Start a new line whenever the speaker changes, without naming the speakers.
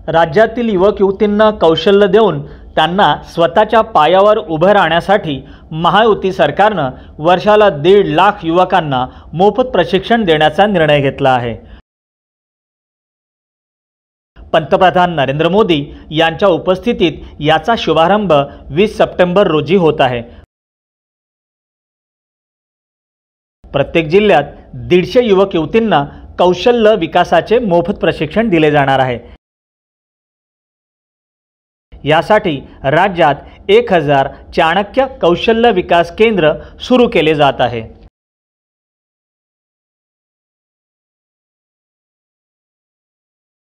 राज्यातील युवक युवतींना कौशल्य देऊन त्यांना स्वतःच्या पायावर उभं राहण्यासाठी महायुती सरकारनं वर्षाला 1.5 लाख युवकांना मोफत प्रशिक्षण देण्याचा निर्णय घेतला आहे। पंतप्रधान नरेंद्र मोदी यांच्या उपस्थितीत याचा शुभारंभ 20 सप्टेंबर रोजी होत आहे। प्रत्येक जिल्ह्यात 150 युवक युवतींना कौशल्य विकासाचे मोफत प्रशिक्षण दिले जाणार आहे। यासाठी राज्यात 1000 चाणक्य कौशल्य विकास केंद्र सुरू केले जात आहे।